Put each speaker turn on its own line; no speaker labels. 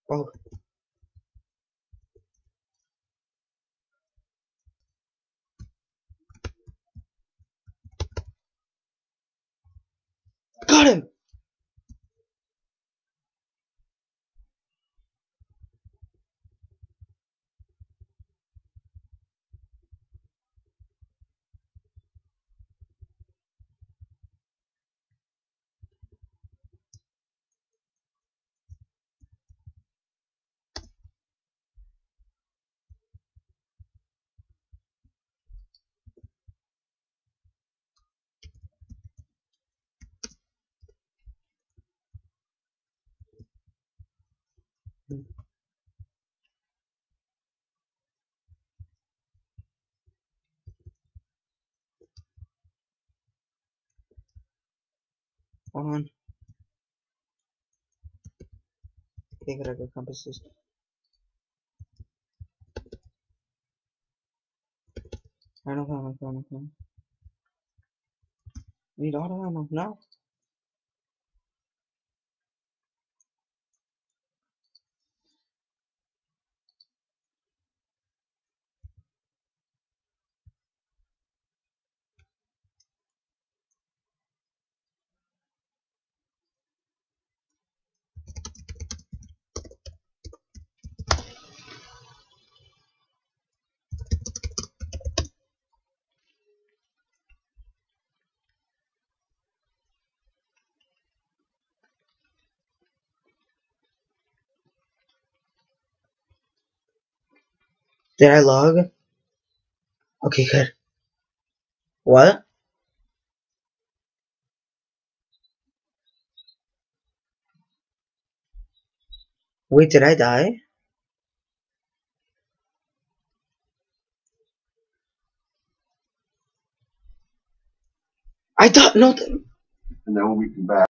Oh, got him! On. Okay, gotta go compasses. I don't know. Need auto ammo. No. Did I log? Okay, good. What? Wait, did I die? I thought no. And then when we come back.